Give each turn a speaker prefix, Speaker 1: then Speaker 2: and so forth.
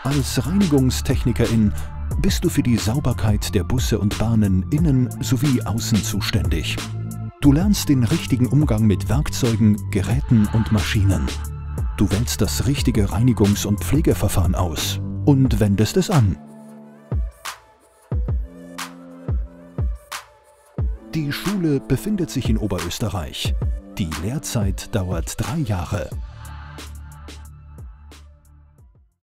Speaker 1: Als Reinigungstechnikerin bist du für die Sauberkeit der Busse und Bahnen innen sowie außen zuständig. Du lernst den richtigen Umgang mit Werkzeugen, Geräten und Maschinen. Du wählst das richtige Reinigungs- und Pflegeverfahren aus und wendest es an. Die Schule befindet sich in Oberösterreich. Die Lehrzeit dauert 3 Jahre.